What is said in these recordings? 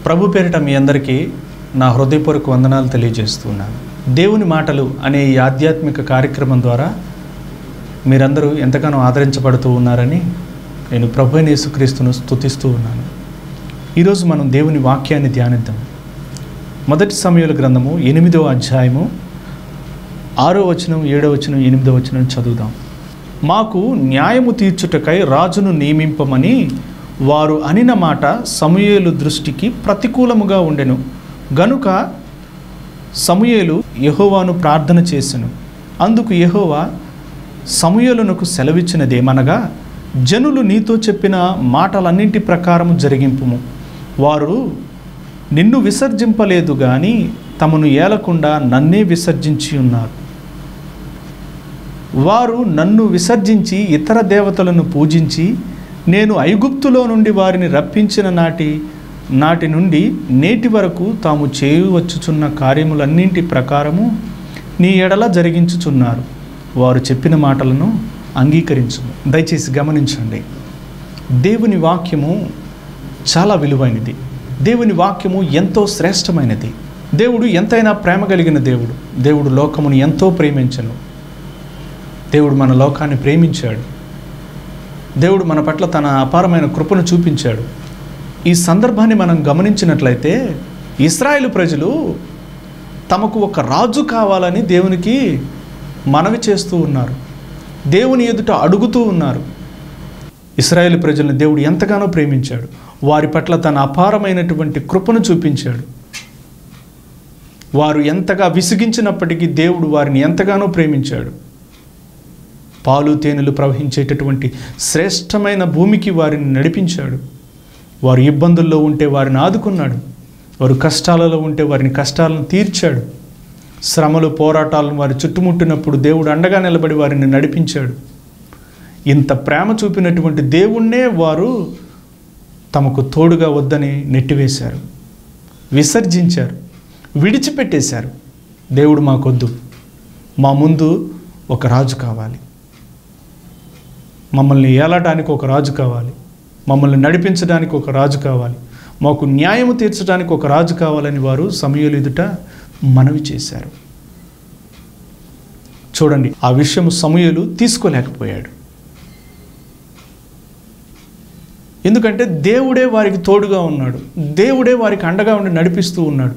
ప్రభు పేరిట మీ అందరికీ నా హృదయపూర్వక వందనాలు తెలియజేస్తున్నాను. దేవుని మాటలు అనే ఈ ఆధ్యాత్మిక కార్యక్రమం ద్వారా మీరందరూ ఎంతగానో ఆదరించబడుతూ ఉన్నారని నేను ప్రభు అయిన యేసుక్రీస్తును స్తుతిస్తూ ఉన్నాను. ఈరోజు మనం దేవుని వాక్యాన్ని ధ్యానిద్దాం. మొదటి సమూయేలు గ్రంథము 8వ అధ్యాయము 6వ వచనం 7వ వచనం 8వ వచనం చదువుదాం. మాకు న్యాయము తీర్చుటకై రాజును నియమింపమని వారు అనిన మాట సమూయేలు దృష్టికి ప్రతికూలముగా ఉండెను. గనుక సమూయేలు యెహోవాను ప్రార్థన చేసెను. అందుకు యెహోవా సమూయేలునకు సెలవిచ్చినదేమనగా, జనులు నీతో చెప్పిన మాటలన్నింటి ప్రకారము జరిగింపుము. వారు నిన్ను విసర్జింపలేదు గాని తమను ఏలకుండా నన్నే విసర్జించి ఉన్నారు. వారు నన్ను విసర్జించి ఇతర దేవతలను పూజించి నేను ఐగుప్తులో నుండి వారిని రప్పించిన నాటి నుండి నేటి వరకు తాము చేయవచ్చుచున్న కార్యములన్నింటి ప్రకారము నీ ఎడల జరిగించుచున్నారు. వారు చెప్పిన మాటలను అంగీకరించుము. దయచేసి గమనించండి, దేవుని వాక్యము చాలా విలువైనది. దేవుని వాక్యము ఎంతో శ్రేష్టమైనది. దేవుడు ఎంతైనా ప్రేమ కలిగిన దేవుడు. దేవుడు లోకమును ఎంతో ప్రేమించను. దేవుడు మన లోకాన్ని ప్రేమించాడు. దేవుడు మన పట్ల తన అపారమైన కృపను చూపించాడు. ఈ సందర్భాన్ని మనం గమనించినట్లయితే ఇశ్రాయేలు ప్రజలు తమకు ఒక రాజు కావాలని దేవునికి మనవి చేస్తూ ఉన్నారు. దేవుని ఎదుట అడుగుతూ ఉన్నారు. ఇశ్రాయేలు ప్రజలను దేవుడు ఎంతగానో ప్రేమించాడు. వారి పట్ల తన అపారమైనటువంటి కృపను చూపించాడు. వారు ఎంతగా విసిగించినప్పటికీ దేవుడు వారిని ఎంతగానో ప్రేమించాడు. పాలు తేనెలు ప్రవహించేటటువంటి శ్రేష్టమైన భూమికి వారిని నడిపించాడు. వారు ఇబ్బందుల్లో ఉంటే వారిని ఆదుకున్నాడు. వారు కష్టాలలో ఉంటే వారిని కష్టాలను తీర్చాడు. శ్రమలు పోరాటాలను వారు చుట్టుముట్టినప్పుడు దేవుడు అండగా నిలబడి వారిని నడిపించాడు. ఇంత ప్రేమ చూపినటువంటి దేవుణ్ణే వారు తమకు తోడుగా వద్దని నెట్టివేశారు, విసర్జించారు, విడిచిపెట్టేశారు. దేవుడు మాకొద్దు, మా ముందు ఒక రాజు కావాలి, మమ్మల్ని ఏలడానికి ఒక రాజు కావాలి, మమ్మల్ని నడిపించడానికి ఒక రాజు కావాలి, మాకు న్యాయము తీర్చడానికి ఒక రాజు కావాలని వారు సమూయేలు ఎదుట మనవి చేశారు. చూడండి, ఆ విషయం సమూయేలు తీసుకోలేకపోయాడు. ఎందుకంటే దేవుడే వారికి తోడుగా ఉన్నాడు. దేవుడే వారికి అండగా ఉండి నడిపిస్తూ ఉన్నాడు.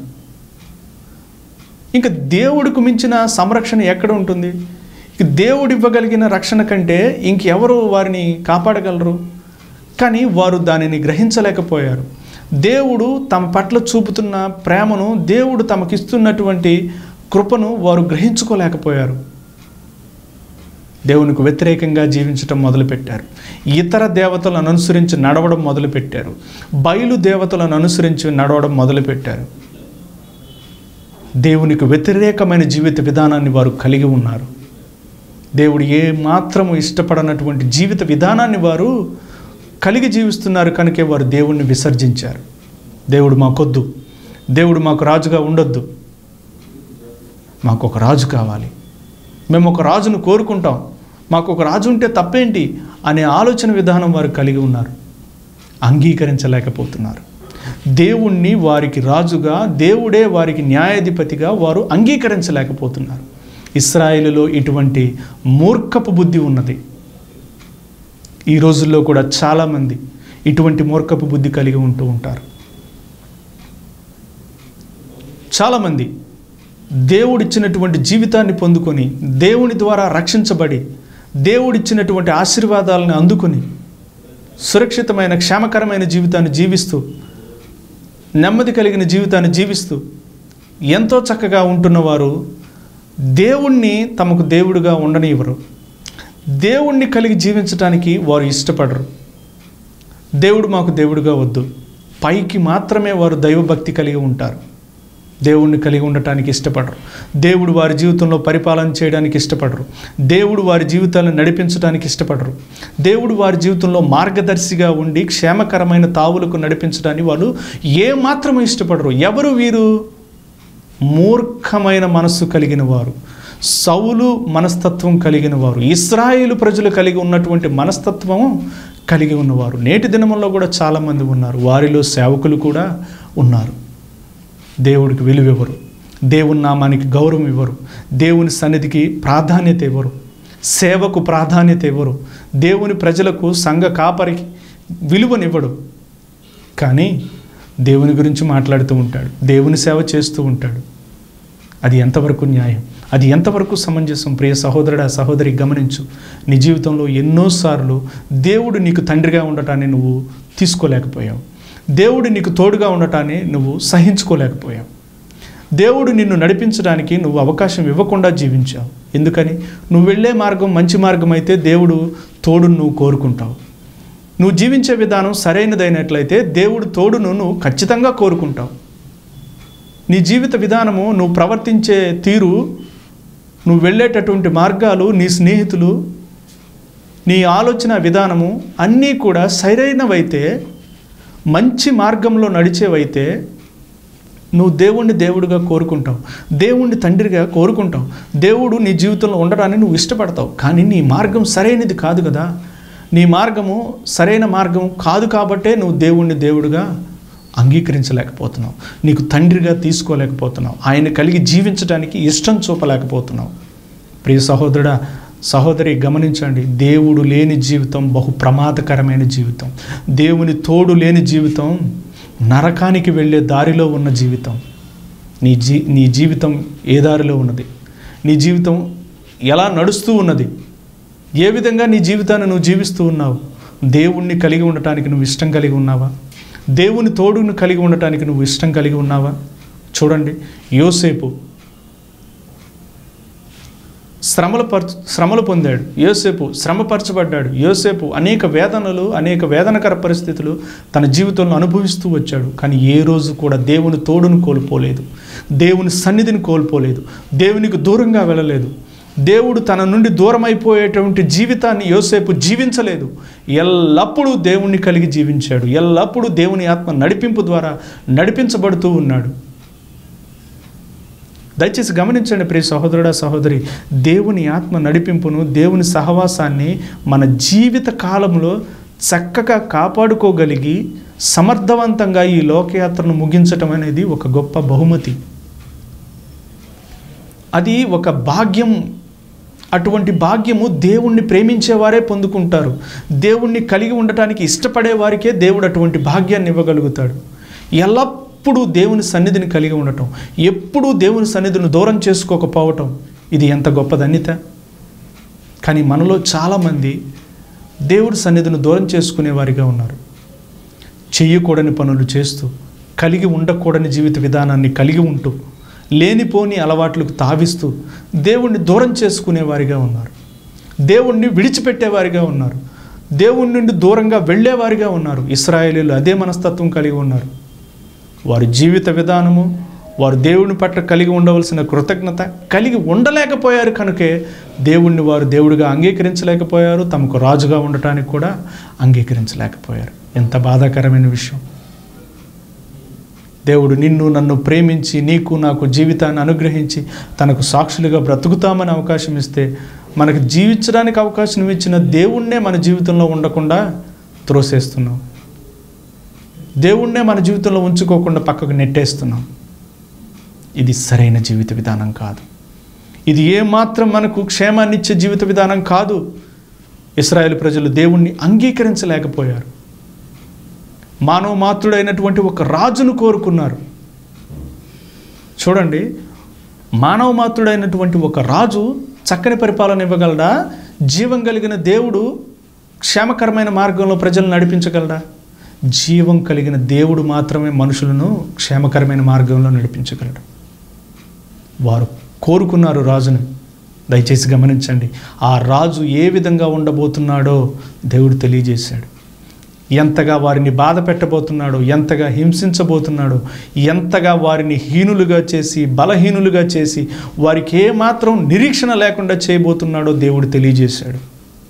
ఇంకా దేవుడికి మించిన సంరక్షణ ఎక్కడ ఉంటుంది? దేవుడు ఇవ్వగలిగిన రక్షణ కంటే ఇంకెవరు వారిని కాపాడగలరు? కానీ వారు దానిని గ్రహించలేకపోయారు. దేవుడు తమ పట్ల చూపుతున్న ప్రేమను, దేవుడు తమకిస్తున్నటువంటి కృపను వారు గ్రహించుకోలేకపోయారు. దేవునికి వ్యతిరేకంగా జీవించటం మొదలుపెట్టారు. ఇతర దేవతలను అనుసరించి నడవడం మొదలుపెట్టారు. బయలు దేవతలను అనుసరించి నడవడం మొదలుపెట్టారు. దేవునికి వ్యతిరేకమైన జీవిత విధానాన్ని వారు కలిగి ఉన్నారు. దేవుడు ఏ మాత్రము ఇష్టపడనటువంటి జీవిత విధానాన్ని వారు కలిగి జీవిస్తున్నారు. కనుకే వారు దేవుణ్ణి విసర్జించారు. దేవుడు మాకొద్దు, దేవుడు మాకు రాజుగా ఉండొద్దు, మాకు ఒక రాజు కావాలి, మేము ఒక రాజును కోరుకుంటాం, మాకు ఒక రాజు ఉంటే తప్పేంటి అనే ఆలోచన విధానం వారు కలిగి ఉన్నారు. అంగీకరించలేకపోతున్నారు. దేవుణ్ణి వారికి రాజుగా, దేవుడే వారికి న్యాయాధిపతిగా వారు అంగీకరించలేకపోతున్నారు. ఇశ్రాయేలులో ఇటువంటి మూర్ఖపు బుద్ధి ఉన్నది. ఈ రోజుల్లో కూడా చాలామంది ఇటువంటి మూర్ఖపు బుద్ధి కలిగి ఉంటూ ఉంటారు. చాలామంది దేవుడిచ్చినటువంటి జీవితాన్ని పొందుకొని, దేవుని ద్వారా రక్షించబడి, దేవుడిచ్చినటువంటి ఆశీర్వాదాలను అందుకొని సురక్షితమైన క్షేమకరమైన జీవితాన్ని జీవిస్తూ, నెమ్మది కలిగిన జీవితాన్ని జీవిస్తూ ఎంతో చక్కగా ఉంటున్నవారు దేవుణ్ణి తమకు దేవుడుగా ఉండనివ్వరు. దేవుణ్ణి కలిగి జీవించడానికి వారు ఇష్టపడరు. దేవుడు మాకు దేవుడుగా వద్దు, పైకి మాత్రమే వారు దైవభక్తి కలిగి ఉంటారు. దేవుణ్ణి కలిగి ఉండటానికి ఇష్టపడరు. దేవుడు వారి జీవితంలో పరిపాలన చేయడానికి ఇష్టపడరు. దేవుడు వారి జీవితాలను నడిపించడానికి ఇష్టపడరు. దేవుడు వారి జీవితంలో మార్గదర్శిగా ఉండి క్షేమకరమైన తావులకు నడిపించడానికి వాళ్ళు ఏమాత్రమూ ఇష్టపడరు. ఎవరు వీరు? మూర్ఖమైన మనస్సు కలిగిన వారు, సౌలు మనస్తత్వం కలిగిన వారు, ఇశ్రాయేలు ప్రజలు కలిగి ఉన్నటువంటి మనస్తత్వం కలిగి ఉన్నవారు నేటి దినముల్లో కూడా చాలామంది ఉన్నారు. వారిలో సేవకులు కూడా ఉన్నారు. దేవుడికి విలువ ఇవ్వరు, దేవుని నామానికి గౌరవం ఇవ్వరు, దేవుని సన్నిధికి ప్రాధాన్యత ఇవ్వరు, సేవకు ప్రాధాన్యత ఇవ్వరు, దేవుని ప్రజలకు సంఘ కాపరికి విలువనివ్వడు. కానీ దేవుని గురించి మాట్లాడుతూ ఉంటాడు, దేవుని సేవ చేస్తూ ఉంటాడు. అది ఎంతవరకు న్యాయం? అది ఎంతవరకు సమంజసం? ప్రియ సహోదరుడా, సహోదరి, గమనించు. నీ జీవితంలో ఎన్నోసార్లు దేవుడు నీకు తండ్రిగా ఉండటాన్ని నువ్వు తీసుకోలేకపోయావు. దేవుడు నీకు తోడుగా ఉండటాన్ని నువ్వు సహించుకోలేకపోయావు. దేవుడు నిన్ను నడిపించడానికి నువ్వు అవకాశం ఇవ్వకుండా జీవించావు. ఎందుకని? నువ్వు వెళ్ళే మార్గం మంచి మార్గం అయితే దేవుడు తోడును నువ్వు కోరుకుంటావు. నువ్వు జీవించే విధానం సరైనదైనట్లయితే దేవుడు తోడును నువ్వు ఖచ్చితంగా కోరుకుంటావు. నీ జీవిత విధానము, నువ్వు ప్రవర్తించే తీరు, నువ్వు వెళ్ళేటటువంటి మార్గాలు, నీ స్నేహితులు, నీ ఆలోచన విధానము అన్నీ కూడా సరైనవైతే, మంచి మార్గంలో నడిచేవైతే నువ్వు దేవుణ్ణి దేవుడిగా కోరుకుంటావు, దేవుణ్ణి తండ్రిగా కోరుకుంటావు. దేవుడు నీ జీవితంలో ఉండడాన్ని నువ్వు ఇష్టపడతావు. కానీ నీ మార్గం సరైనది కాదు కదా. నీ మార్గము సరైన మార్గం కాదు కాబట్టే నువ్వు దేవుణ్ణి దేవుడిగా అంగీకరించలేకపోతున్నావు, నీకు తండ్రిగా తీసుకోలేకపోతున్నావు, ఆయన కలిగి జీవించడానికి ఇష్టం చూపలేకపోతున్నావు. ప్రియ సహోదరుడా, సహోదరి, గమనించండి. దేవుడు లేని జీవితం బహు ప్రమాదకరమైన జీవితం. దేవుని తోడు లేని జీవితం నరకానికి వెళ్ళే దారిలో ఉన్న జీవితం. నీ జీవితం ఏ దారిలో ఉన్నది? నీ జీవితం ఎలా నడుస్తూ ఉన్నది? ఏ విధంగా నీ జీవితాన్ని నువ్వు జీవిస్తూ ఉన్నావు? దేవుణ్ణి కలిగి ఉండటానికి నువ్వు ఇష్టం కలిగి ఉన్నావా? దేవుని తోడును కలిగి ఉండటానికి నువ్వు ఇష్టం కలిగి ఉన్నావా? చూడండి, యోసేపు శ్రమలు పొందాడు. యోసేపు శ్రమపరచబడ్డాడు. యోసేపు అనేక వేదనలు, అనేక వేదనకర పరిస్థితులు తన జీవితంలో అనుభవిస్తూ వచ్చాడు. కానీ ఏ రోజు కూడా దేవుని తోడును కోల్పోలేదు, దేవుని సన్నిధిని కోల్పోలేదు, దేవునికి దూరంగా వెళ్ళలేదు. దేవుడు తన నుండి దూరం అయిపోయేటువంటి జీవితాన్ని యోసేపు జీవించలేదు. ఎల్లప్పుడూ దేవుణ్ణి కలిగి జీవించాడు. ఎల్లప్పుడూ దేవుని ఆత్మ నడిపింపు ద్వారా నడిపించబడుతూ ఉన్నాడు. దయచేసి గమనించండి ప్రియ సహోదరుడా, సహోదరి. దేవుని ఆత్మ నడిపింపును, దేవుని సహవాసాన్ని మన జీవిత కాలంలో చక్కగా కాపాడుకోగలిగి సమర్థవంతంగా ఈ లోకయాత్రను ముగించటం అనేది ఒక గొప్ప బహుమతి. అది ఒక భాగ్యం. అటువంటి భాగ్యము దేవుణ్ణి ప్రేమించేవారే పొందుకుంటారు. దేవుణ్ణి కలిగి ఉండటానికి ఇష్టపడే వారికే దేవుడు అటువంటి భాగ్యాన్ని ఇవ్వగలుగుతాడు. ఎల్లప్పుడూ దేవుని సన్నిధిని కలిగి ఉండటం, ఎప్పుడూ దేవుని సన్నిధిని దూరం చేసుకోకపోవటం, ఇది ఎంత గొప్ప ధన్యత. కానీ మనలో చాలామంది దేవుడి సన్నిధిని దూరం చేసుకునేవారిగా ఉన్నారు. చెయ్యకూడని పనులు చేస్తూ, కలిగి ఉండకూడని జీవిత విధానాన్ని కలిగి ఉంటూ, లేనిపోని అలవాట్లకు తావిస్తూ దేవుణ్ణి దూరం చేసుకునేవారిగా ఉన్నారు. దేవుణ్ణి విడిచిపెట్టేవారిగా ఉన్నారు. దేవుని నుండి దూరంగా వెళ్ళేవారిగా ఉన్నారు. ఇశ్రాయేలీయులు అదే మనస్తత్వం కలిగి ఉన్నారు. వారి జీవిత విధానము, వారు దేవుని పట్ల కలిగి ఉండవలసిన కృతజ్ఞత కలిగి ఉండలేకపోయారు. కనుకే దేవుణ్ణి వారు దేవుడిగా అంగీకరించలేకపోయారు, తమకు రాజుగా ఉండటానికి కూడా అంగీకరించలేకపోయారు. ఎంత బాధాకరమైన విషయం. దేవుడు నిన్ను నన్ను ప్రేమించి నీకు నాకు జీవితాన్ని అనుగ్రహించి తనకు సాక్షులుగా బ్రతుకుతామని అవకాశం ఇస్తే, మనకు జీవించడానికి అవకాశం ఇచ్చిన దేవుణ్ణే మన జీవితంలో ఉండకుండా త్రోసేస్తున్నాం. దేవుణ్ణే మన జీవితంలో ఉంచుకోకుండా పక్కకు నెట్టేస్తున్నాం. ఇది సరైన జీవిత విధానం కాదు. ఇది ఏమాత్రం మనకు క్షేమాన్ని ఇచ్చే జీవిత విధానం కాదు. ఇశ్రాయేలు ప్రజలు దేవుణ్ణి అంగీకరించలేకపోయారు. మానవ మాతృడైనటువంటి ఒక రాజును కోరుకున్నారు. చూడండి, మానవ మాతృడైనటువంటి ఒక రాజు చక్కని పరిపాలన ఇవ్వగలడా? జీవం కలిగిన దేవుడు క్షేమకరమైన మార్గంలో ప్రజలను నడిపించగలడా? జీవం కలిగిన దేవుడు మాత్రమే మనుషులను క్షేమకరమైన మార్గంలో నడిపించగలడు. వారు కోరుకున్నారు రాజుని. దయచేసి గమనించండి, ఆ రాజు ఏ విధంగా ఉండబోతున్నాడో దేవుడు తెలియజేశాడు. ఎంతగా వారిని బాధ పెట్టబోతున్నాడో, ఎంతగా హింసించబోతున్నాడో, ఎంతగా వారిని హీనులుగా చేసి, బలహీనులుగా చేసి, వారికి ఏమాత్రం నిరీక్షణ లేకుండా చేయబోతున్నాడో దేవుడు తెలియజేశాడు.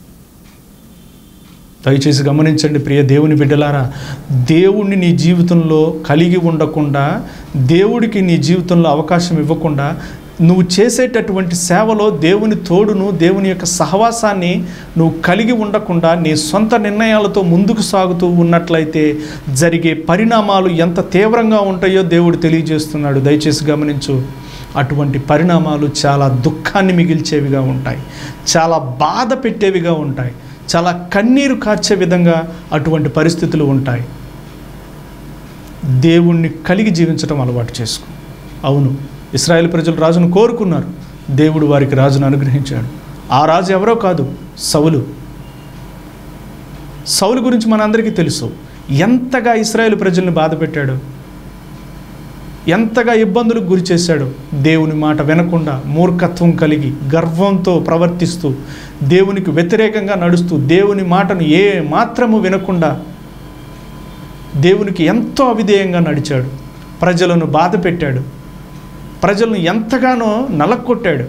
దయచేసి గమనించండి ప్రియ దేవుని బిడ్డలారా, దేవుణ్ణి నీ జీవితంలో కలిగి ఉండకుండా, దేవుడికి నీ జీవితంలో అవకాశం ఇవ్వకుండా నువ్వు చేసేటటువంటి సేవలో దేవుని తోడును, దేవుని యొక్క సహవాసాన్ని నువ్వు కలిగి ఉండకుండా నీ సొంత నిర్ణయాలతో ముందుకు సాగుతూ ఉన్నట్లయితే జరిగే పరిణామాలు ఎంత తీవ్రంగా ఉంటాయో దేవుడు తెలియజేస్తున్నాడు. దయచేసి గమనించు. అటువంటి పరిణామాలు చాలా దుఃఖాన్ని మిగిల్చేవిగా ఉంటాయి, చాలా బాధ పెట్టేవిగా ఉంటాయి, చాలా కన్నీరు కార్చే విధంగా అటువంటి పరిస్థితులు ఉంటాయి. దేవుణ్ణి కలిగి జీవించడం అలవాటు చేసుకో. అవును, ఇశ్రాయేలు ప్రజలు రాజును కోరుకున్నారు, దేవుడు వారికి రాజును అనుగ్రహించాడు. ఆ రాజు ఎవరో కాదు, సౌలు. సౌలు గురించి మనందరికీ తెలుసు. ఎంతగా ఇశ్రాయేలు ప్రజల్ని బాధ పెట్టాడు, ఎంతగా ఇబ్బందులకు గురి చేశాడు. దేవుని మాట వినకుండా మూర్ఖత్వం కలిగి గర్వంతో ప్రవర్తిస్తూ దేవునికి వ్యతిరేకంగా నడుస్తూ దేవుని మాటను ఏ మాత్రము వినకుండా దేవునికి ఎంతో అవిధేయంగా నడిచాడు. ప్రజలను బాధ పెట్టాడు, ప్రజలను ఎంతగానో నలక్కొట్టాడు,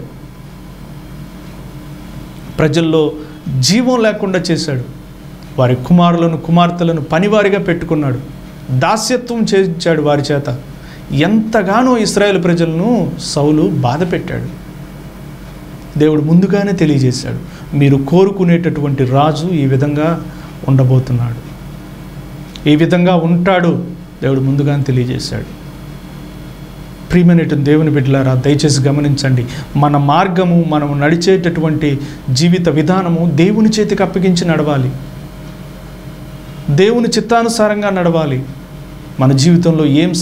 ప్రజల్లో జీవం లేకుండా చేశాడు. వారి కుమారులను కుమార్తెలను పనివారిగా పెట్టుకున్నాడు, దాస్యత్వం చేయించాడు వారి చేత. ఎంతగానో ఇశ్రాయేలు ప్రజలను సౌలు బాధ పెట్టాడు. దేవుడు ముందుగానే తెలియజేశాడు, మీరు కోరుకునేటటువంటి రాజు ఈ విధంగా ఉండబోతున్నాడు, ఈ విధంగా ఉంటాడు. దేవుడు ముందుగానే తెలియజేశాడు. ప్రియమైనటువంటి దేవుని బిడ్డలారా, దయచేసి గమనించండి. మన మార్గము, మనము నడిచేటటువంటి జీవిత విధానము దేవుని చేతికి అప్పగించి నడవాలి, దేవుని చిత్తానుసారంగా నడవాలి. మన జీవితంలో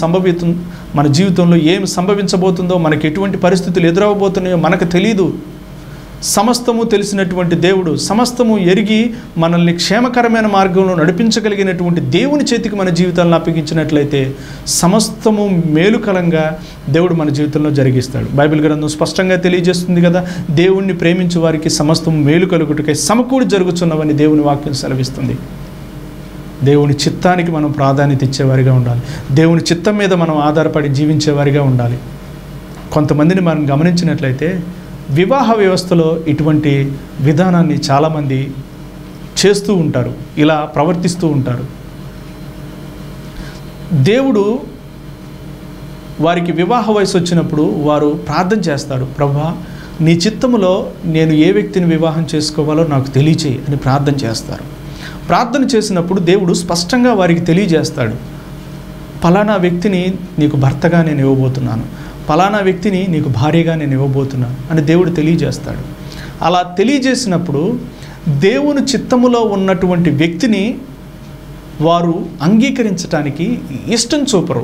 ఏం సంభవించబోతుందో, మనకి ఎటువంటి పరిస్థితులు ఎదురవబోతున్నాయో మనకు తెలియదు. సమస్తము తెలిసినటువంటి దేవుడు, సమస్తము ఎరిగి మనల్ని క్షేమకరమైన మార్గంలో నడిపించగలిగినటువంటి దేవుని చేతికి మన జీవితాలను అప్పగించినట్లయితే సమస్తము మేలుకరంగా దేవుడు మన జీవితంలో జరిగిస్తాడు. బైబిల్ గ్రంథం స్పష్టంగా తెలియజేస్తుంది కదా, దేవుణ్ణి ప్రేమించే వారికి సమస్తము మేలు కలుగుటకై సమకూడి జరుగుతున్నవని దేవుని వాక్యం సెలవిస్తుంది. దేవుని చిత్తానికి మనం ప్రాధాన్యత ఇచ్చేవారిగా ఉండాలి, దేవుని చిత్తం మీద మనం ఆధారపడి జీవించేవారిగా ఉండాలి. కొంతమందిని మనం గమనించినట్లయితే వివాహ వ్యవస్థలో ఇటువంటి విధానాన్ని చాలామంది చేస్తూ ఉంటారు, ఇలా ప్రవర్తిస్తూ ఉంటారు. దేవుడు వారికి వివాహ వయసు వచ్చినప్పుడు వారు ప్రార్థన చేస్తారు, ప్రభువా నీ చిత్తములో నేను ఏ వ్యక్తిని వివాహం చేసుకోవాలో నాకు తెలియచేయి అని ప్రార్థన చేస్తారు. ప్రార్థన చేసినప్పుడు దేవుడు స్పష్టంగా వారికి తెలియజేస్తాడు, ఫలానా వ్యక్తిని నీకు భర్తగా నేను ఇవ్వబోతున్నాను, ఫలానా వ్యక్తిని నీకు భార్యగా నేను ఇవ్వబోతున్నాను అని దేవుడు తెలియజేస్తాడు. అలా తెలియజేసినప్పుడు దేవుని చిత్తములో ఉన్నటువంటి వ్యక్తిని వారు అంగీకరించడానికి ఇష్టం చూపరు.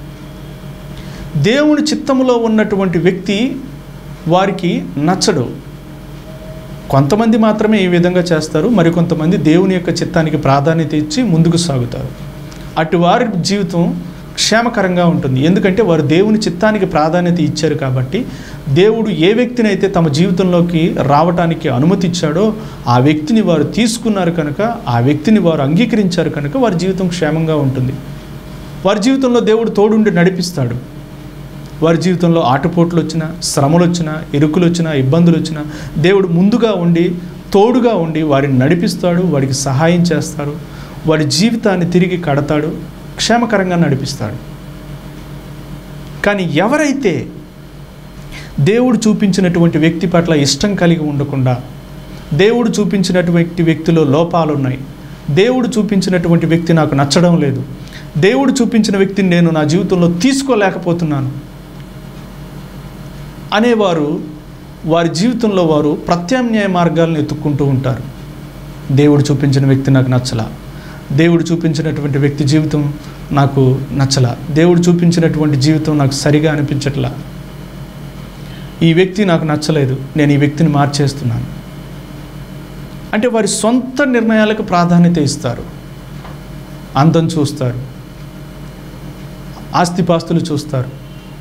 దేవుని చిత్తములో ఉన్నటువంటి వ్యక్తి వారికి నచ్చడు. కొంతమంది మాత్రమే ఈ విధంగా చేస్తారు, మరికొంతమంది దేవుని యొక్క చిత్తానికి ప్రాధాన్యత ఇచ్చి ముందుకు సాగుతారు. అటు వారి జీవితం క్షేమకరంగా ఉంటుంది, ఎందుకంటే వారు దేవుని చిత్తానికి ప్రాధాన్యత ఇచ్చారు కాబట్టి. దేవుడు ఏ వ్యక్తినైతే తమ జీవితంలోకి రావటానికి అనుమతి ఇచ్చాడో ఆ వ్యక్తిని వారు తీసుకున్నారు కనుక, ఆ వ్యక్తిని వారు అంగీకరించారు కనుక వారి జీవితం క్షేమంగా ఉంటుంది. వారి జీవితంలో దేవుడు తోడుండి నడిపిస్తాడు. వారి జీవితంలో ఆటుపోట్లు వచ్చినా, శ్రమలు వచ్చినా, ఇరుకులు వచ్చినా, ఇబ్బందులు వచ్చినా దేవుడు ముందుగా ఉండి తోడుగా ఉండి వారిని నడిపిస్తాడు, వారికి సహాయం చేస్తారు, వారి జీవితాన్ని తిరిగి కడతాడు, క్షేమకరంగా నడిపిస్తాడు. కానీ ఎవరైతే దేవుడు చూపించినటువంటి వ్యక్తి పట్ల ఇష్టం కలిగి ఉండకుండా, దేవుడు చూపించినటువంటి వ్యక్తిలో లోపాలు ఉన్నాయి, దేవుడు చూపించినటువంటి వ్యక్తి నాకు నచ్చడం లేదు, దేవుడు చూపించిన వ్యక్తిని నేను నా జీవితంలో తీసుకోలేకపోతున్నాను అనేవారు వారి జీవితంలో వారు ప్రత్యామ్నాయ మార్గాలను ఎత్తుక్కుంటూ ఉంటారు. దేవుడు చూపించిన వ్యక్తి నాకు నచ్చలా, దేవుడు చూపించినటువంటి వ్యక్తి జీవితం నాకు నచ్చలా, దేవుడు చూపించినటువంటి జీవితం నాకు సరిగా అనిపించట్లా, ఈ వ్యక్తి నాకు నచ్చలేదు, నేను ఈ వ్యక్తిని మార్చేస్తున్నాను అంటే వారి సొంత నిర్ణయాలకు ప్రాధాన్యత ఇస్తారు. అందం చూస్తారు, ఆస్తిపాస్తులు చూస్తారు,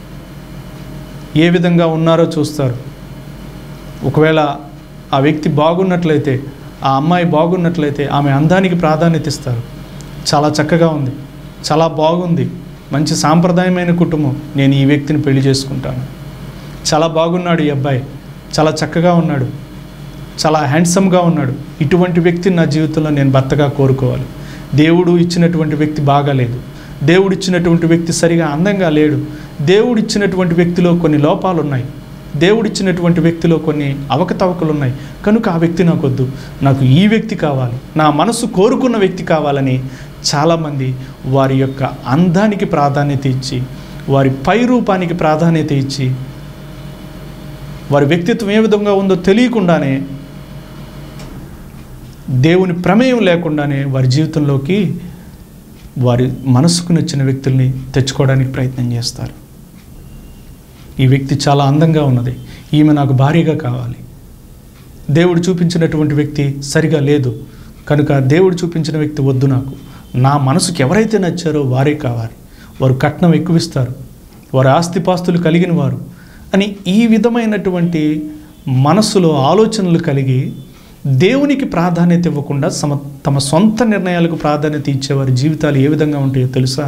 ఏ విధంగా ఉన్నారో చూస్తారు. ఒకవేళ ఆ వ్యక్తి బాగున్నట్లయితే, ఆ అమ్మాయి బాగున్నట్లయితే ఆమె అందానికి ప్రాధాన్యత ఇస్తారు. చాలా చక్కగా ఉంది, చాలా బాగుంది, మంచి సాంప్రదాయమైన కుటుంబం, నేను ఈ వ్యక్తిని పెళ్లి చేసుకుంటాను. చాలా బాగున్నాడు ఈ అబ్బాయి, చాలా చక్కగా ఉన్నాడు, చాలా హ్యాండ్సమ్గా ఉన్నాడు, ఇటువంటి వ్యక్తిని నా జీవితంలో నేను భర్తగా కోరుకోవాలి. దేవుడు ఇచ్చినటువంటి వ్యక్తి బాగాలేదు, దేవుడు ఇచ్చినటువంటి వ్యక్తి సరిగా అందంగా లేడు, దేవుడు ఇచ్చినటువంటి వ్యక్తిలో కొన్ని లోపాలు ఉన్నాయి, దేవుడిచ్చినటువంటి వ్యక్తిలో కొన్ని అవకతవకలు ఉన్నాయి కనుక ఆ వ్యక్తి నాకు వద్దు, నాకు ఈ వ్యక్తి కావాలి, నా మనసు కోరుకున్న వ్యక్తి కావాలని చాలామంది వారి యొక్క అందానికి ప్రాధాన్యత ఇచ్చి, వారి పై రూపానికి ప్రాధాన్యత ఇచ్చి, వారి వ్యక్తిత్వం ఏ విధంగా ఉందో తెలియకుండానే, దేవుని ప్రమేయం లేకుండానే వారి జీవితంలోకి వారి మనసుకు నచ్చిన వ్యక్తుల్ని తెచ్చుకోవడానికి ప్రయత్నం చేస్తారు. ఈ వ్యక్తి చాలా అందంగా ఉన్నది, ఈమె నాకు భార్యగా కావాలి. దేవుడు చూపించినటువంటి వ్యక్తి సరిగా లేదు కనుక దేవుడు చూపించిన వ్యక్తి వద్దు, నాకు నా మనసుకు ఎవరైతే నచ్చారో వారే కావాలి, వారు కట్నం ఎక్కువిస్తారు, వారు ఆస్తిపాస్తులు కలిగిన వారు అని ఈ విధమైనటువంటి మనసులో ఆలోచనలు కలిగి దేవునికి ప్రాధాన్యత ఇవ్వకుండా తమ సొంత నిర్ణయాలకు ప్రాధాన్యత ఇచ్చేవారి జీవితాలు ఏ విధంగా ఉంటాయో తెలుసా?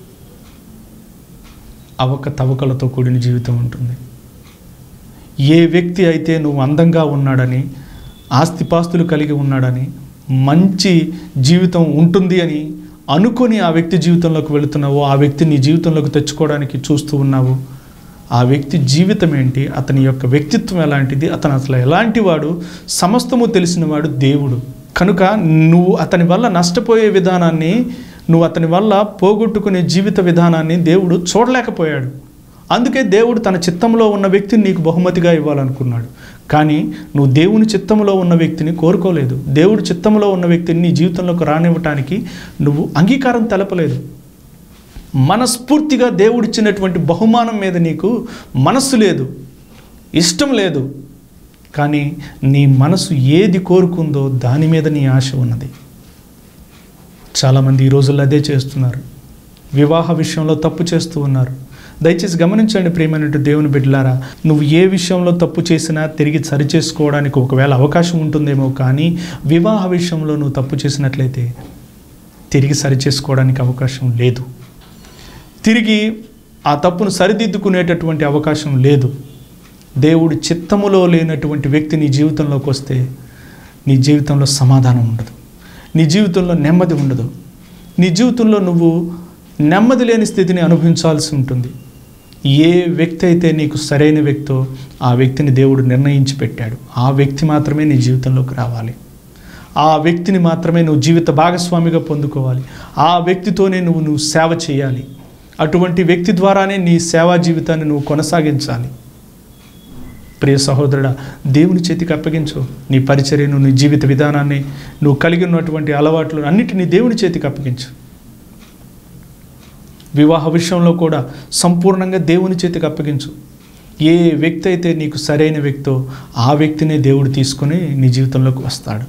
అవకతవకలతో కూడిన జీవితం ఉంటుంది. ఏ వ్యక్తి అయితే నువ్వు అందంగా ఉన్నాడని, ఆస్తిపాస్తులు కలిగి ఉన్నాడని, మంచి జీవితం ఉంటుంది అని అనుకొని ఆ వ్యక్తి జీవితంలోకి వెళుతున్నావో, ఆ వ్యక్తిని నీ జీవితంలోకి తెచ్చుకోవడానికి చూస్తూ ఉన్నావు, ఆ వ్యక్తి జీవితం ఏంటి, అతని యొక్క వ్యక్తిత్వం ఎలాంటిది, అతను అసలు ఎలాంటి వాడు, సమస్తము తెలిసినవాడు దేవుడు. కనుక నువ్వు అతని వల్ల నష్టపోయే విధానాన్ని, నువ్వు అతని వల్ల పోగొట్టుకునే జీవిత విధానాన్ని దేవుడు చూడలేకపోయాడు. అందుకే దేవుడు తన చిత్తంలో ఉన్న వ్యక్తిని నీకు బహుమతిగా ఇవ్వాలనుకున్నాడు. కానీ నువ్వు దేవుని చిత్తంలో ఉన్న వ్యక్తిని కోరుకోలేదు. దేవుడి చిత్తంలో ఉన్న వ్యక్తిని నీ జీవితంలోకి రానివ్వటానికి నువ్వు అంగీకారం తెలపలేదు. మనస్ఫూర్తిగా దేవుడిచ్చినటువంటి బహుమానం మీద నీకు మనస్సు లేదు, ఇష్టం లేదు. కానీ నీ మనసు ఏది కోరుకుందో దాని మీద నీ ఆశ ఉన్నది. చాలామంది ఈ రోజుల్లో అదే చేస్తున్నారు. వివాహ విషయంలో తప్పు చేస్తూ ఉన్నారు. దయచేసి గమనించండి ప్రియమైనటువంటి దేవుని బిడ్డలారా, నువ్వు ఏ విషయంలో తప్పు చేసినా తిరిగి సరిచేసుకోవడానికి ఒకవేళ అవకాశం ఉంటుందేమో, కానీ వివాహ విషయంలో నువ్వు తప్పు చేసినట్లయితే తిరిగి సరిచేసుకోవడానికి అవకాశం లేదు. తిరిగి ఆ తప్పును సరిదిద్దుకునేటటువంటి అవకాశం లేదు. దేవుడి చిత్తములో లేనటువంటి వ్యక్తి నీ జీవితంలోకి వస్తే నీ జీవితంలో సమాధానం ఉండదు, నీ జీవితంలో నెమ్మది ఉండదు, నీ జీవితంలో నువ్వు నెమ్మది లేని స్థితిని అనుభవించాల్సి ఉంటుంది. ఏ వ్యక్తి అయితే నీకు సరైన వ్యక్తో ఆ వ్యక్తిని దేవుడు నిర్ణయించి పెట్టాడు. ఆ వ్యక్తి మాత్రమే నీ జీవితంలోకి రావాలి. ఆ వ్యక్తిని మాత్రమే నువ్వు జీవిత భాగస్వామిగా పొందుకోవాలి. ఆ వ్యక్తితోనే నువ్వు సేవ చేయాలి. అటువంటి వ్యక్తి ద్వారానే నీ సేవా జీవితాన్ని నువ్వు కొనసాగించాలి. ప్రియ సహోదరుడా, దేవుని చేతికి అప్పగించు. నీ పరిచర్యను, నీ జీవిత విధానాన్ని, నువ్వు కలిగి ఉన్నటువంటి అలవాట్లు అన్నిటినీ దేవుని చేతికి అప్పగించు. వివాహ విషయంలో కూడా సంపూర్ణంగా దేవుని చేతికి అప్పగించు. ఏ వ్యక్తి అయితే నీకు సరైన వ్యక్తో ఆ వ్యక్తినే దేవుడు తీసుకొని నీ జీవితంలోకి వస్తాడు.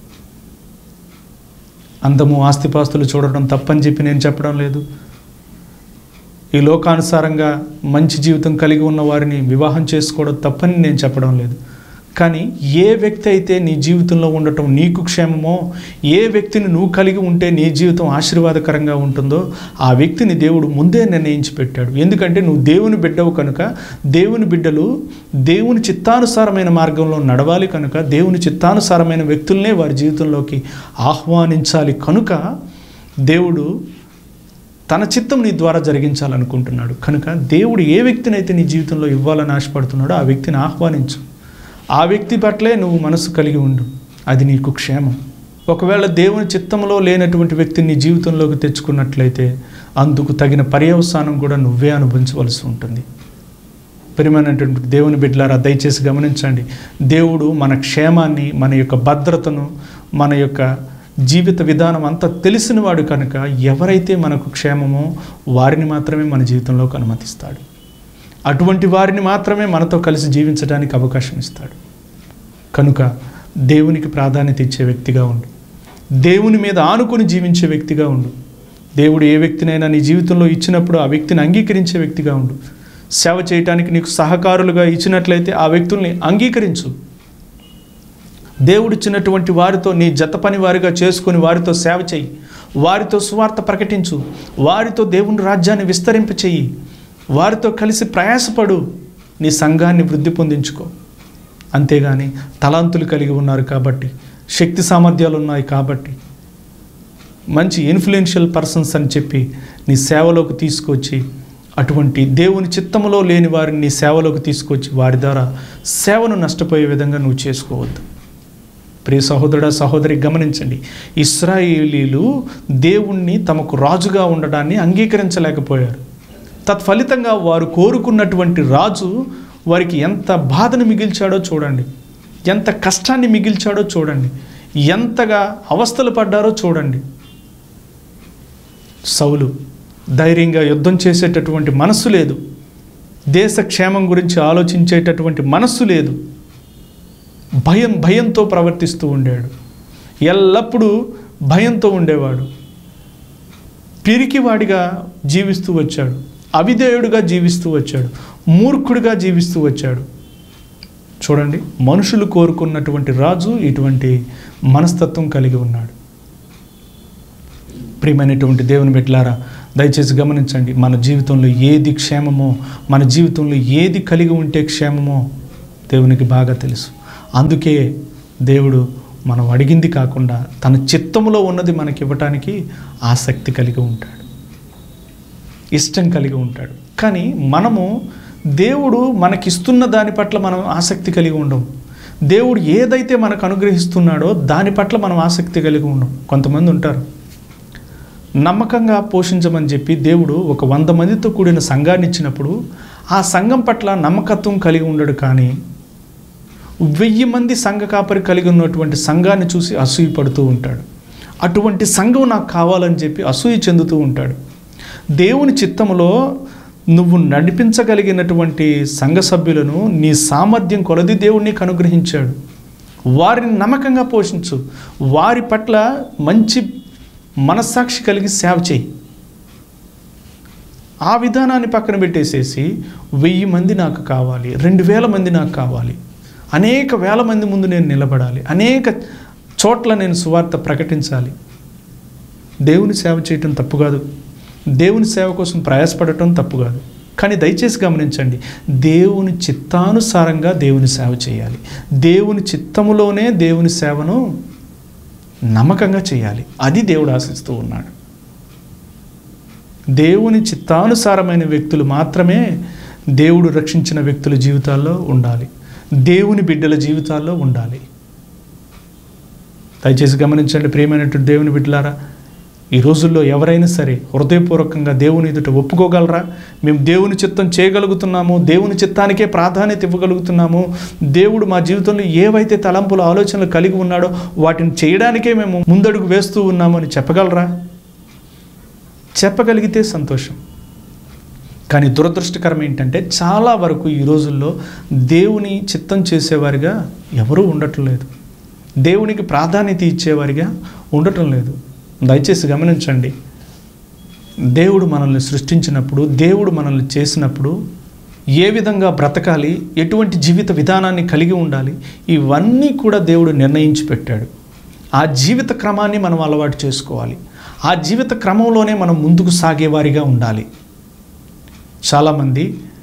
అందము, ఆస్తిపాస్తులు చూడడం తప్పని చెప్పి నేను చెప్పడం లేదు. ఈ లోకానుసారంగా మంచి జీవితం కలిగి ఉన్న వారిని వివాహం చేసుకోవడం తప్పని నేను చెప్పడం లేదు. కానీ ఏ వ్యక్తి అయితే నీ జీవితంలో ఉండటం నీకు క్షేమమో, ఏ వ్యక్తిని నువ్వు కలిగి ఉంటే నీ జీవితం ఆశీర్వాదకరంగా ఉంటుందో ఆ వ్యక్తిని దేవుడు ముందే నిర్ణయించి పెట్టాడు. ఎందుకంటే నువ్వు దేవుని బిడ్డవు కనుక, దేవుని బిడ్డలు దేవుని చిత్తానుసారమైన మార్గంలో నడవాలి కనుక, దేవుని చిత్తానుసారమైన వ్యక్తులనే వారి జీవితంలోకి ఆహ్వానించాలి కనుక దేవుడు తన చిత్తం నీ ద్వారా జరిగించాలనుకుంటున్నాడు. కనుక దేవుడు ఏ వ్యక్తినైతే నీ జీవితంలో ఇవ్వాలని ఆశపడుతున్నాడో ఆ వ్యక్తిని ఆహ్వానించు. ఆ వ్యక్తి పట్లే నువ్వు మనసు కలిగి ఉండు, అది నీకు క్షేమం. ఒకవేళ దేవుని చిత్తంలో లేనటువంటి వ్యక్తిని నీ జీవితంలోకి తెచ్చుకున్నట్లయితే అందుకు తగిన పర్యవసానం కూడా నువ్వే అనుభవించవలసి ఉంటుంది. ప్రియమైనటువంటి దేవుని బిడ్డలారా, దయచేసి గమనించండి. దేవుడు మన క్షేమాన్ని, మన యొక్క భద్రతను, మన యొక్క జీవిత విధానం అంతా తెలిసినవాడు కనుక ఎవరైతే మనకు క్షేమమో వారిని మాత్రమే మన జీవితంలోకి అనుమతిస్తాడు. అటువంటి వారిని మాత్రమే మనతో కలిసి జీవించడానికి అవకాశం ఇస్తాడు. కనుక దేవునికి ప్రాధాన్యత ఇచ్చే వ్యక్తిగా ఉండు. దేవుని మీద ఆనుకొని జీవించే వ్యక్తిగా ఉండు. దేవుడు ఏ వ్యక్తినైనా నీ జీవితంలో ఇచ్చినప్పుడు ఆ వ్యక్తిని అంగీకరించే వ్యక్తిగా ఉండు. సేవ చేయటానికి నీకు సహకారులుగా ఇచ్చినట్లయితే ఆ వ్యక్తుల్ని అంగీకరించు. దేవుడిచ్చినటువంటి వారితో నీ జత పని వారిగా చేసుకొని వారితో సేవ చెయ్యి, వారితో సువార్త ప్రకటించు, వారితో దేవుని రాజ్యాన్ని విస్తరింప చెయ్యి, వారితో కలిసి ప్రయాసపడు, నీ సంఘాన్ని వృద్ధి పొందించుకో. అంతేగాని తలాంతులు కలిగి ఉన్నారు కాబట్టి, శక్తి సామర్థ్యాలు ఉన్నాయి కాబట్టి, మంచి ఇన్ఫ్లుయెన్షియల్ పర్సన్స్ అని చెప్పి నీ సేవలోకి తీసుకొచ్చి అటువంటి దేవుని చిత్తములో లేని వారిని నీ సేవలోకి తీసుకొచ్చి వారి ద్వారా సేవను నష్టపోయే విధంగా నువ్వు చేసుకోవద్దు. ప్రియ సహోదరుడా, సహోదరి, గమనించండి. ఇశ్రాయేలీలు దేవుణ్ణి తమకు రాజుగా ఉండడాన్ని అంగీకరించలేకపోయారు. తత్ఫలితంగా వారు కోరుకున్నటువంటి రాజు వారికి ఎంత బాధను మిగిల్చాడో చూడండి, ఎంత కష్టాన్ని మిగిల్చాడో చూడండి, ఎంతగా అవస్థలు పడ్డారో చూడండి. సౌలు ధైర్యంగా యుద్ధం చేసేటటువంటి మనస్సు లేదు, దేశ క్షేమం గురించి ఆలోచించేటటువంటి మనస్సు లేదు, భయంతో ప్రవర్తిస్తూ ఉండాడు, ఎల్లప్పుడూ భయంతో ఉండేవాడు, పిరికివాడిగా జీవిస్తూ వచ్చాడు, అవిధేయుడిగా జీవిస్తూ వచ్చాడు, మూర్ఖుడిగా జీవిస్తూ వచ్చాడు. చూడండి, మనుషులు కోరుకున్నటువంటి రాజు ఇటువంటి మనస్తత్వం కలిగి ఉన్నాడు. ప్రియమైనటువంటి దేవుని బిడ్డలారా, దయచేసి గమనించండి. మన జీవితంలో ఏది క్షేమమో, మన జీవితంలో ఏది కలిగి ఉంటే క్షేమమో దేవునికి బాగా తెలుసు. అందుకే దేవుడు మనం అడిగింది కాకుండా తన చిత్తములో ఉన్నది మనకి ఇవ్వటానికి ఆసక్తి కలిగి ఉంటాడు, ఇష్టం కలిగి ఉంటాడు. కానీ మనము దేవుడు మనకిస్తున్న దాని పట్ల మనం ఆసక్తి కలిగి ఉండం. దేవుడు ఏదైతే మనకు అనుగ్రహిస్తున్నాడో దాని పట్ల మనం ఆసక్తి కలిగి ఉండం. కొంతమంది ఉంటారు, నమ్మకంగా పోషించమని చెప్పి దేవుడు ఒక 100 మందితో కూడిన సంఘాన్ని ఇచ్చినప్పుడు ఆ సంఘం పట్ల నమ్మకత్వం కలిగి ఉండడు. కానీ 1000 మంది సంఘ కాపరి కలిగి ఉన్నటువంటి సంఘాన్ని చూసి అసూయ పడుతూ ఉంటాడు. అటువంటి సంఘం నాకు కావాలని చెప్పి అసూయ చెందుతూ ఉంటాడు. దేవుని చిత్తములో నువ్వు నడిపించగలిగినటువంటి సంఘ సభ్యులను నీ సామర్థ్యం కొలది దేవుడు నీకు అనుగ్రహించాడు. వారిని నమ్మకంగా పోషించు, వారి పట్ల మంచి మనస్సాక్షి కలిగి సేవ చేయి. ఆ విధానాన్ని పక్కన పెట్టేసేసి 1000 మంది నాకు కావాలి, 2000 మంది నాకు కావాలి, అనేక వేల మంది ముందు నేను నిలబడాలి, అనేక చోట్ల నేను సువార్త ప్రకటించాలి. దేవుని సేవ చేయటం తప్పు కాదు, దేవుని సేవ కోసం ప్రయాసపడటం తప్పు కాదు. కానీ దయచేసి గమనించండి, దేవుని చిత్తానుసారంగా దేవుని సేవ చేయాలి. దేవుని చిత్తములోనే దేవుని సేవను నమ్మకంగా చేయాలి. అది దేవుడు ఆశిస్తూ ఉన్నాడు. దేవుని చిత్తానుసారమైన వ్యక్తులు మాత్రమే దేవుడు రక్షించిన వ్యక్తుల జీవితాల్లో ఉండాలి, దేవుని బిడ్డల జీవితాల్లో ఉండాలి. దయచేసి గమనించండి ప్రియమైనటువంటి దేవుని బిడ్డలారా, ఈ రోజుల్లో ఎవరైనా సరే హృదయపూర్వకంగా దేవుని ఎదుట ఒప్పుకోగలరా? మేము దేవుని చిత్తం చేయగలుగుతున్నాము, దేవుని చిత్తానికే ప్రాధాన్యత ఇవ్వగలుగుతున్నాము, దేవుడు మా జీవితంలో ఏవైతే తలంపులు ఆలోచనలు కలిగి ఉన్నాడో వాటిని చేయడానికే మేము ముందడుగు వేస్తూ ఉన్నాము అని చెప్పగలరా? చెప్పగలిగితే సంతోషం. కానీ దురదృష్టకరం ఏంటంటే చాలా వరకు ఈ రోజుల్లో దేవుని చిత్తం చేసేవారిగా ఎవరూ ఉండటం లేదు, దేవునికి ప్రాధాన్యత ఇచ్చేవారిగా ఉండటం లేదు. దయచేసి గమనించండి, దేవుడు మనల్ని సృష్టించినప్పుడు, దేవుడు మనల్ని చేసినప్పుడు ఏ విధంగా బ్రతకాలి, ఎటువంటి జీవిత విధానాన్ని కలిగి ఉండాలి, ఇవన్నీ కూడా దేవుడు నిర్ణయించి పెట్టాడు. ఆ జీవిత క్రమాన్ని మనం అలవాటు చేసుకోవాలి. ఆ జీవిత క్రమంలోనే మనం ముందుకు సాగేవారిగా ఉండాలి. చాలామంది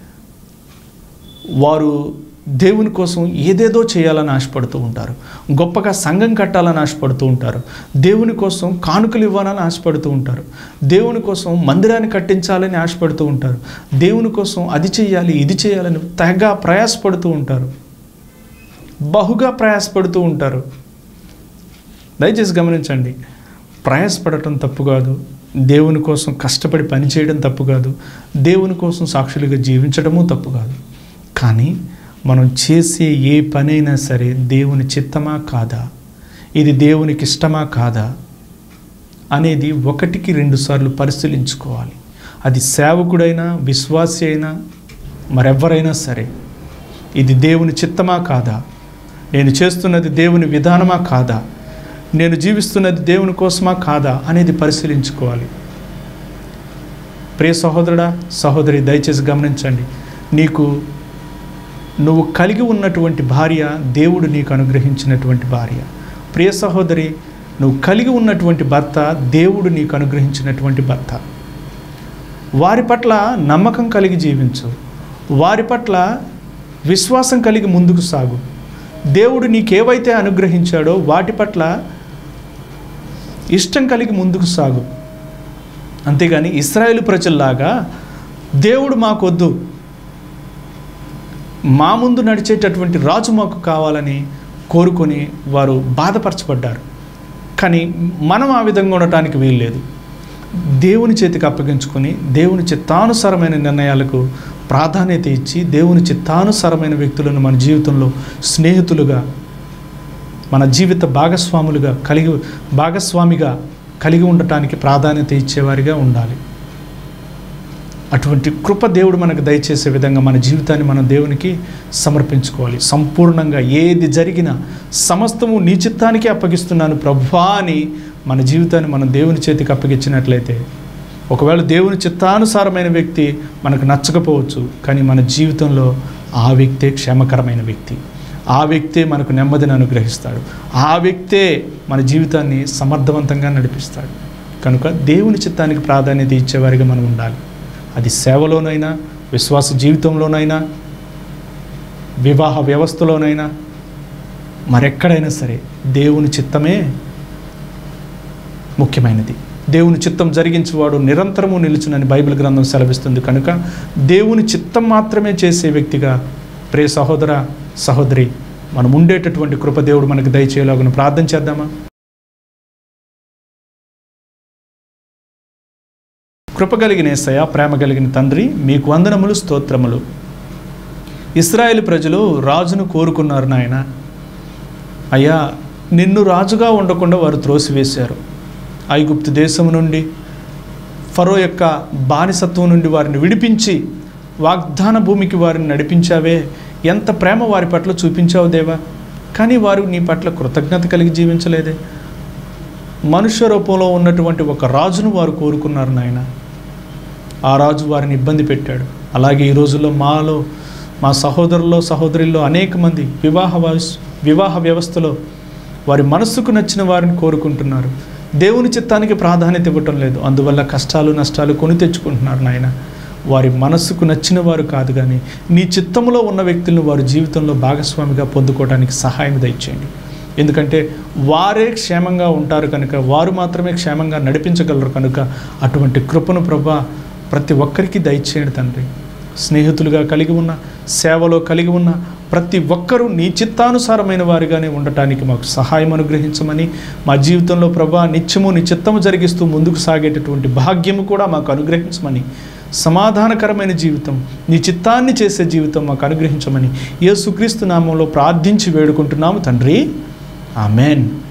వారు దేవుని కోసం ఏదేదో చేయాలని ఆశపడుతూ ఉంటారు, గొప్పగా సంఘం కట్టాలని ఆశపడుతూ ఉంటారు, దేవుని కోసం కానుకలు ఇవ్వాలని ఆశపడుతూ ఉంటారు, దేవుని కోసం మందిరాన్ని కట్టించాలని ఆశపడుతూ ఉంటారు, దేవుని కోసం అది చేయాలి ఇది చేయాలని తెగ ప్రయాసపడుతూ ఉంటారు, బహుగా ప్రయాసపడుతూ ఉంటారు. దయచేసి గమనించండి, ప్రయాసపడటం తప్పు కాదు, దేవుని కోసం కష్టపడి పనిచేయడం తప్పు కాదు, దేవుని కోసం సాక్షులుగా జీవించడము తప్పు కాదు. కానీ మనం చేసే ఏ పనైనా సరే దేవుని చిత్తమా కాదా, ఇది దేవునికి ఇష్టమా కాదా అనేది 1-2 సార్లు పరిశీలించుకోవాలి. అది సేవకుడైనా విశ్వాసి అయినా మరెవరైనా సరే, ఇది దేవుని చిత్తమా కాదా, నేను చేస్తున్నది దేవుని విధానమా కాదా, నేను జీవిస్తున్నది దేవుని కోసమా కాదా అనేది పరిశీలించుకోవాలి. ప్రియ సహోదరుడా, సహోదరి, దయచేసి గమనించండి, నువ్వు కలిగి ఉన్నటువంటి భార్య దేవుడు నీకు అనుగ్రహించినటువంటి భార్య. ప్రియ సహోదరి, నువ్వు కలిగి ఉన్నటువంటి భర్త దేవుడు నీకు అనుగ్రహించినటువంటి భర్త. వారి పట్ల నమ్మకం కలిగి జీవించు, వారి పట్ల విశ్వాసం కలిగి ముందుకు సాగు. దేవుడు నీకేవైతే అనుగ్రహించాడో వాటి పట్ల ఇష్టం కలిగి ముందుకు సాగు. అంతేగాని ఇశ్రాయేలు ప్రజల్లాగా దేవుడు మాకొద్దు, మా ముందు నడిచేటటువంటి రాజు మాకు కావాలని కోరుకొని వారు బాధపరచబడ్డారు. కానీ మనం ఆ విధంగా ఉండటానికి వీల్లేదు. దేవుని చేతికి అప్పగించుకొని దేవుని చిత్తానుసారమైన నిర్ణయాలకు ప్రాధాన్యత ఇచ్చి దేవుని చిత్తానుసారమైన వ్యక్తులను మన జీవితంలో స్నేహితులుగా, మన జీవిత భాగస్వామిగా కలిగి ఉండటానికి ప్రాధాన్యత ఇచ్చేవారిగా ఉండాలి. అటువంటి కృప దేవుడు మనకు దయచేసే విధంగా మన జీవితాన్ని మనం దేవునికి సమర్పించుకోవాలి. సంపూర్ణంగా ఏది జరిగినా సమస్తము నీ చిత్తానికే అప్పగిస్తున్నాను ప్రభువా అని మన జీవితాన్ని మనం దేవుని చేతికి అప్పగించినట్లయితే, ఒకవేళ దేవుని చిత్తానుసారమైన వ్యక్తి మనకు నచ్చకపోవచ్చు, కానీ మన జీవితంలో ఆ వ్యక్తే క్షేమకరమైన వ్యక్తి, ఆ వ్యక్తే మనకు నెమ్మదిని అనుగ్రహిస్తాడు, ఆ వ్యక్తే మన జీవితాన్ని సమర్థవంతంగా నడిపిస్తాడు. కనుక దేవుని చిత్తానికి ప్రాధాన్యత ఇచ్చేవారిగా మనం ఉండాలి. అది సేవలోనైనా, విశ్వాస జీవితంలోనైనా, వివాహ వ్యవస్థలోనైనా, మరెక్కడైనా సరే దేవుని చిత్తమే ముఖ్యమైనది. దేవుని చిత్తం జరిగించేవాడు నిరంతరము నిలుచునని బైబిల్ గ్రంథం సెలవిస్తుంది. కనుక దేవుని చిత్తం మాత్రమే చేసే వ్యక్తిగా ప్రియ సహోదర సహోదరి మనం ఉండేటటువంటి కృప దేవుడు మనకు దయచేయలాగున ప్రార్థన చేద్దామా? కృప కలిగిన యేసయ్య, ప్రేమ కలిగిన తండ్రి, మీకు వందనములు, స్తోత్రములు. ఇశ్రాయేలు ప్రజలు రాజును కోరుకున్నారు నాయన. అయ్యా, నిన్ను రాజుగా ఉండకుండా వారు త్రోసివేశారు. ఐగుప్తు దేశం నుండి, ఫరో యొక్క బానిసత్వం నుండి వారిని విడిపించి వాగ్దాన భూమికి వారిని నడిపించావే. ఎంత ప్రేమ వారి పట్ల చూపించావు దేవా. కానీ వారు నీ పట్ల కృతజ్ఞత కలిగి జీవించలేదే. మనుష్య రూపంలో ఉన్నటువంటి ఒక రాజును వారు కోరుకున్నారు నాయన. ఆ రాజు వారిని ఇబ్బంది పెట్టాడు. అలాగే ఈ రోజుల్లో మా సహోదరుల్లో సహోదరుల్లో అనేక మంది వివాహ వ్యవస్థలో వారి మనస్సుకు నచ్చిన వారిని కోరుకుంటున్నారు. దేవుని చిత్తానికి ప్రాధాన్యత ఇవ్వటం లేదు. అందువల్ల కష్టాలు నష్టాలు కొని తెచ్చుకుంటున్నారు నాయన. వారి మనస్సుకు నచ్చిన వారు కాదు, కానీ నీ చిత్తంలో ఉన్న వ్యక్తులను వారి జీవితంలో భాగస్వామిగా పొందుకోవడానికి సహాయం దయచేయండి. ఎందుకంటే వారే క్షేమంగా ఉంటారు కనుక, వారు మాత్రమే క్షేమంగా నడిపించగలరు కనుక అటువంటి కృపను ప్రభా ప్రతి ఒక్కరికి దయచేయండి తండ్రి. స్నేహితులుగా కలిగి ఉన్న, సేవలో కలిగి ఉన్న ప్రతి ఒక్కరూ నీ చిత్తానుసారమైన వారిగానే ఉండటానికి మాకు సహాయం అనుగ్రహించమని, మా జీవితంలో ప్రభా నిత్యము నీ చిత్తము జరిగిస్తూ ముందుకు సాగేటటువంటి భాగ్యము కూడా మాకు అనుగ్రహించమని, సమాధానకరమైన జీవితం, నీ చిత్తాన్ని చేసే జీవితం మాకు అనుగ్రహించమని యేసుక్రీస్తు నామంలో ప్రార్థించి వేడుకుంటున్నాము తండ్రి. ఆమెన్.